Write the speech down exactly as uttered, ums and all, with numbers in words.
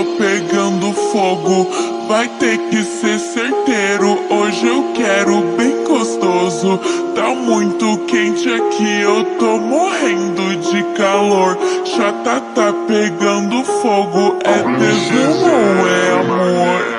tô pegando fogo. Vai ter que ser certeiro, hoje eu quero bem gostoso. Tá muito quente aqui, eu tô morrendo de calor. Chata tá pegando fogo, é tesão ou é amor?